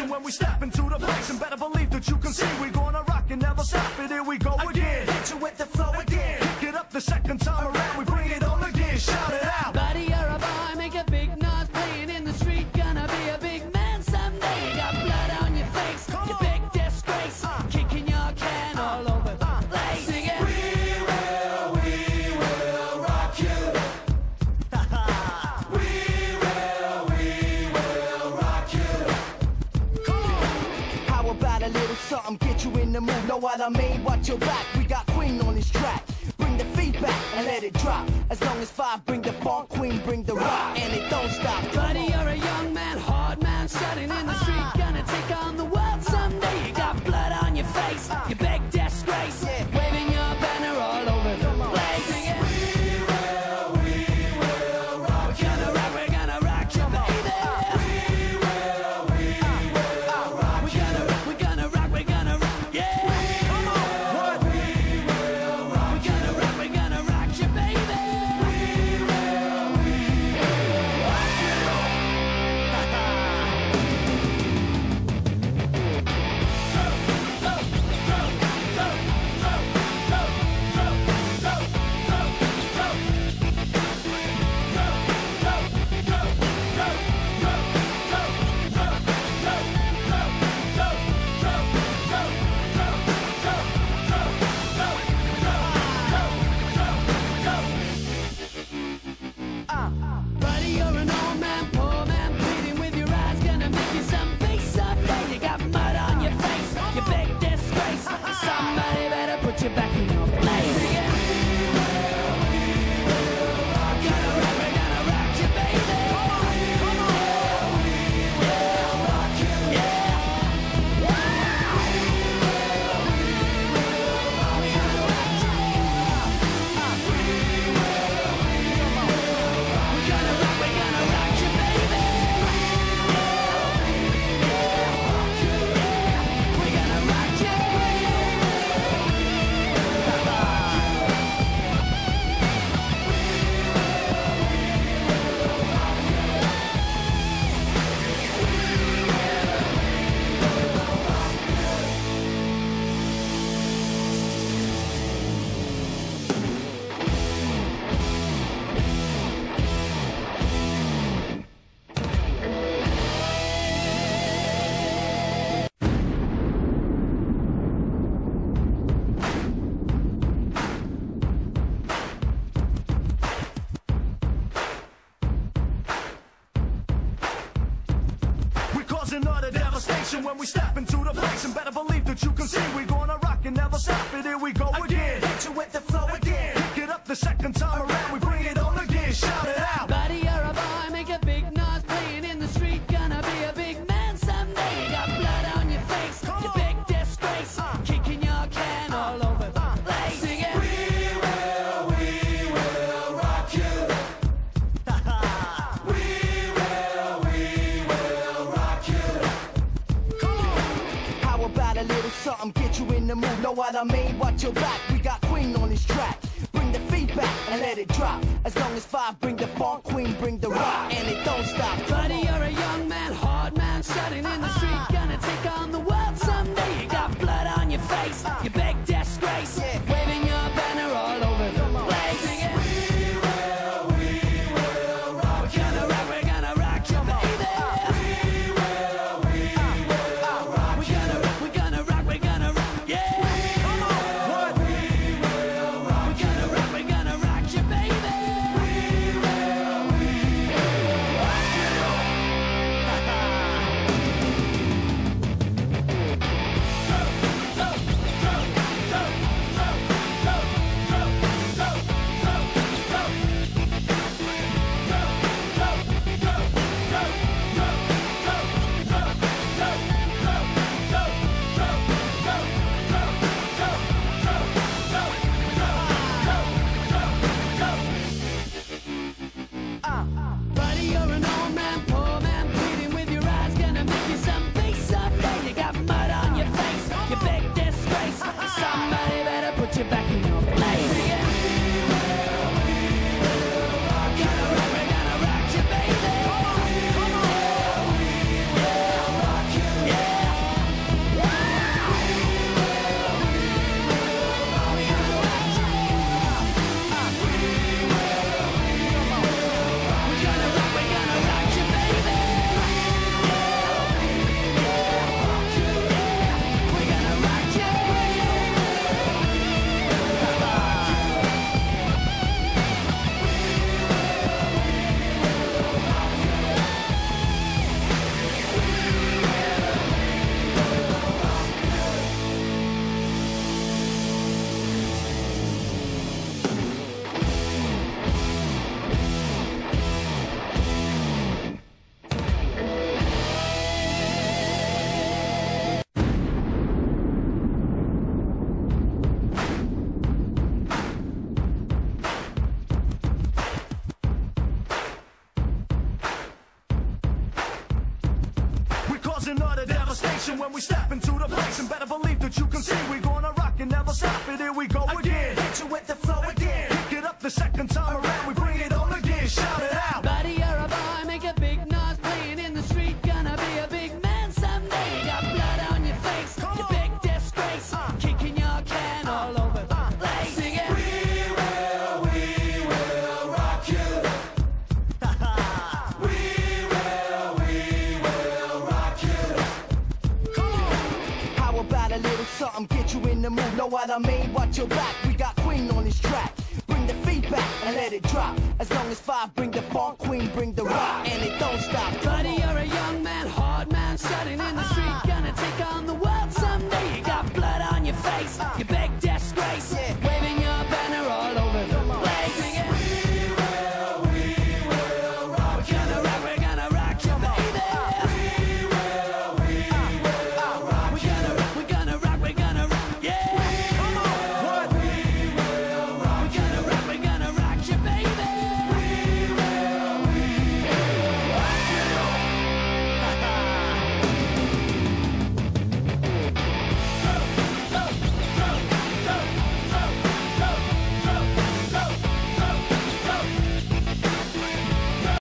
devastation when we step into the place. And better believe that you can see we're gonna rock and never stop it. Here we go again. Hit you with the flow again. Pick it up the second time around. We bring it on again. Shout it out. Buddy, you're a boy, make a big noise, playing in the street. Gonna be a big man someday. You got blood on your face, you big disgrace, kicking your can all over the place. Sing it. We will rock you. We will rock you. Come on. How about a little something, get you in the mood? Know what I mean? Watch your back, we got Queen on this track. Bring the feedback and let it drop. As long as five bring the funk, Queen bring the rock, and it don't stop. Buddy, you're a young man, hard man, shutting in the street. Gonna take on the world someday. You got blood on your face, you big disgrace, waving your banner all over the place. Sing it. We will rock you. We're gonna rock you, baby. We're gonna rock, yeah. Come on. What? We're gonna rock you, baby. Buddy, you're an old man, poor man, pleading with your eyes. Gonna make you some peace someday. You got mud on your face, you big disgrace. Somebody better put you back in your place. Sing it. We're gonna rock you, baby. Another devastation when we step into the place. And better believe that you can see we're gonna rock and never stop it. Here we go again. Hit you with the flow again. Pick it up the second time around. We bring it on again. Shout it out. Buddy, you're a boy, make a big noise, playing in the street. Gonna be a big man someday. You got blood on your face, you big disgrace, kicking your can all over the place. Sing it. We will rock you. We will rock you. Come on. How about a little something, get you in the mood? Know what I mean? Watch your back, we got Queen on this track. Bring the feedback and let it drop. As long as five bring the funk, Queen bring the rock, and it don't stop. Buddy, you're a young man, hard man, shutting in the street. Gonna take on the world someday. You got blood on your face, you big disgrace, waving your banner all over the place. Sing it. We will rock you. We're gonna rock you, baby. We're gonna rock, yeah. Come on. What? We're gonna rock you, baby. when we step into the place. And better believe that you can see we gonna rock and never stop it. Here we go again. Hit you with the flow again. Pick it up the second time around. We bring it on again. Shout it out. Buddy, you're a boy, make a big noise playing in the street. Gonna be a big man someday. You got blood on your face, you big disgrace. Kicking your can all over the place. Sing it. We will rock you. We will rock you. How about a little something, get you in the mood? Know what I mean? Watch your back, we got Queen on this track. Bring the feedback and let it drop. As long as 5 bring the funk, Queen bring the rock, and it don't stop. Buddy, you're a young man, hard man, shutting in the street. Gonna